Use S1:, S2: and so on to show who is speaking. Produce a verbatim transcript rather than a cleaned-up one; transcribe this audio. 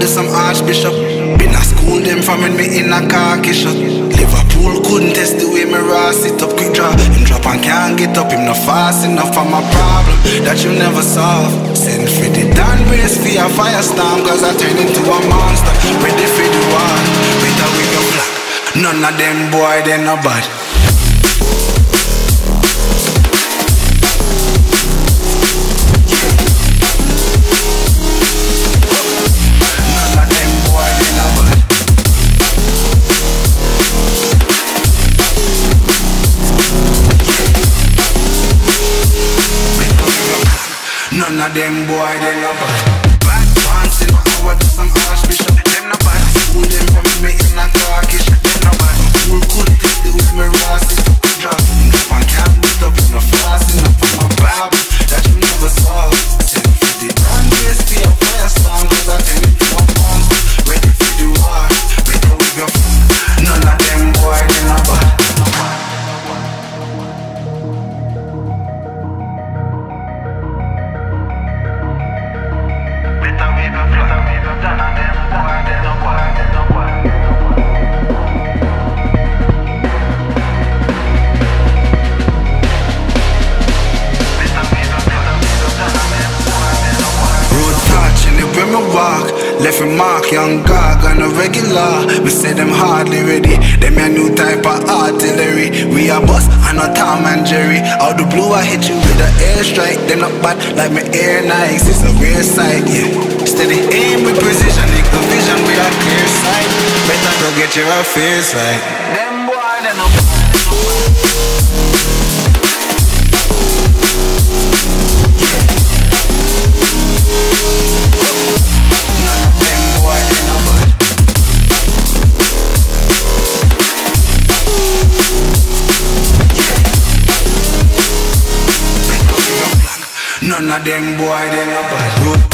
S1: do some archbishop. Been a school them from when me in a khaki shot. Liverpool couldn't test the way me raw sit up. Quick draw, him drop and can't get up. Him not fast enough for my problem that you never solve. Send for the Dan brace for a firestorm, cause I turn into a monster. Ready for the war, better with your black. None of them boy, they no bad. None of them boy, they no bad. Bad pants in power, do some archbishop. Them no bad. School them from me in a khaki shop. Them no bad. School couldn't take the way me raw sit up. Drop and can't beat up. No fast enough for my Bible that you never saw. Send for the damn grace for your fire storm, cause I tell you to a monster. Ready for the war, better with your f***. None of them boy, they no bad. Left a mark, young gog on a regular. We say them hardly ready. Them a new type of artillery. We a boss and not Tom and Jerry. Out the blue I hit you with an airstrike. Them not bad like my air Nikes. It's a rare sight, yeah. Steady aim with precision, the vision with a clear sight. Better go get your affairs right. Them boy, they no bad. None of them boy, they no bad.